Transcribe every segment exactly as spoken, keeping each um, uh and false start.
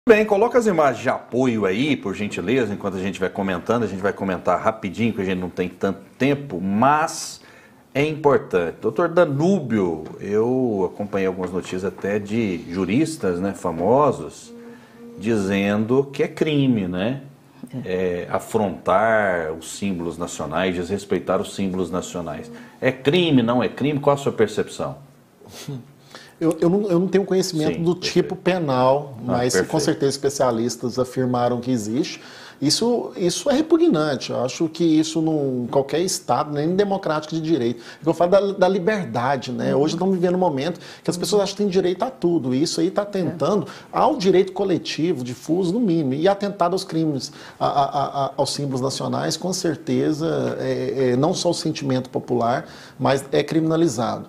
Bem, coloca as imagens de apoio aí, por gentileza, enquanto a gente vai comentando. A gente vai comentar rapidinho, porque a gente não tem tanto tempo, mas é importante. Doutor Danúbio, eu acompanhei algumas notícias até de juristas, né, famosos, dizendo que é crime, né? É, afrontar os símbolos nacionais, desrespeitar os símbolos nacionais. É crime, não é crime? Qual a sua percepção? Eu, eu, não, eu não tenho conhecimento Sim, do perfeito. tipo penal, mas ah, com certeza especialistas afirmaram que existe. Isso, isso é repugnante. Eu acho que isso em qualquer Estado, nem democrático de direito. Eu falo da, da liberdade, né? Hoje estamos vivendo um momento que as pessoas acham que têm direito a tudo. E isso aí está atentando ao direito coletivo, difuso, no mínimo, e atentado aos crimes, a, a, a, aos símbolos nacionais, com certeza, é, é, não só o sentimento popular, mas é criminalizado.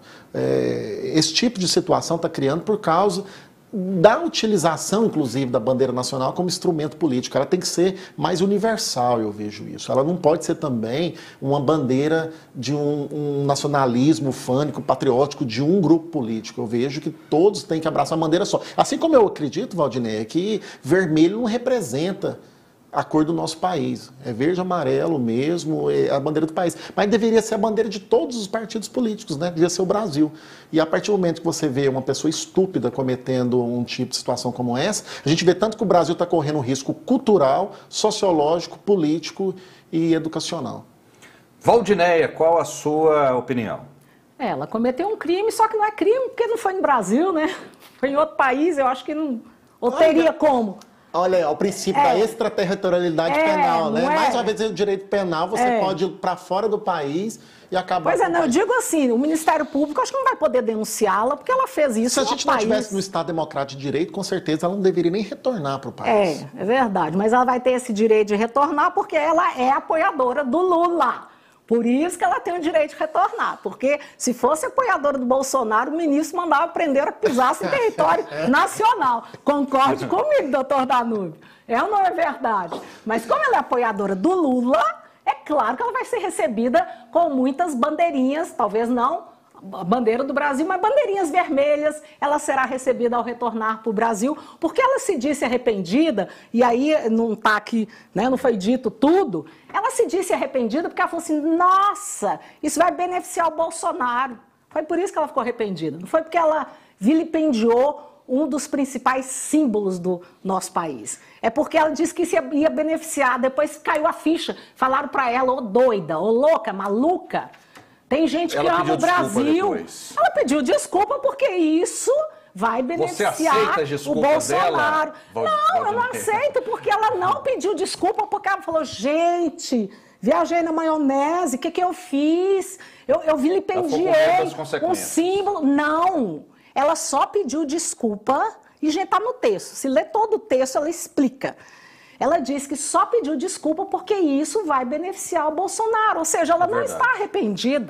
É, esse tipo de situação está criando por causa da utilização, inclusive, da bandeira nacional como instrumento político. Ela tem que ser mais universal, eu vejo isso. Ela não pode ser também uma bandeira de um, um nacionalismo fânico, patriótico de um grupo político. Eu vejo que todos têm que abraçar uma bandeira só. Assim como eu acredito, Valdinei, que vermelho não representa a cor do nosso país. É verde e amarelo mesmo, é a bandeira do país. Mas deveria ser a bandeira de todos os partidos políticos, né? Devia ser o Brasil. E a partir do momento que você vê uma pessoa estúpida cometendo um tipo de situação como essa, a gente vê tanto que o Brasil está correndo um risco cultural, sociológico, político e educacional. Valdinéia, qual a sua opinião? É, ela cometeu um crime, só que não é crime porque não foi no Brasil, né? Foi em outro país, eu acho que não... Ou teria como... Olha aí, o princípio é, da extraterritorialidade é, penal, né? É. Mais uma vez, o direito penal, você é. pode ir para fora do país e acabar... Pois é, não, eu digo assim, o Ministério Público acho que não vai poder denunciá-la porque ela fez isso. Se a gente não estivesse no Estado Democrático de Direito, com certeza ela não deveria nem retornar para o país. É, é verdade, mas ela vai ter esse direito de retornar porque ela é apoiadora do Lula. Por isso que ela tem o direito de retornar, porque se fosse apoiadora do Bolsonaro, o ministro mandava prender a pisar em território nacional. Concorde comigo, doutor Danúbio. É ou não é verdade? Mas como ela é apoiadora do Lula, é claro que ela vai ser recebida com muitas bandeirinhas, talvez não a bandeira do Brasil, mas bandeirinhas vermelhas. Ela será recebida ao retornar para o Brasil, porque ela se disse arrependida, e aí não está aqui, né, não foi dito tudo, ela se disse arrependida porque ela falou assim, nossa, isso vai beneficiar o Bolsonaro. Foi por isso que ela ficou arrependida, não foi porque ela vilipendiou um dos principais símbolos do nosso país. É porque ela disse que isso ia, ia beneficiar, depois caiu a ficha, falaram para ela, ô doida, ô louca, maluca. Tem gente que ama o Brasil. Ela pediu desculpa porque isso vai beneficiar o Bolsonaro. Não, eu não aceito porque ela não pediu desculpa porque ela falou, gente, viajei na maionese, o que, que eu fiz? Eu, eu vilipendiei um símbolo. Não, ela só pediu desculpa e já está no texto. Se ler todo o texto, ela explica. Ela disse que só pediu desculpa porque isso vai beneficiar o Bolsonaro. Ou seja, ela não está arrependida.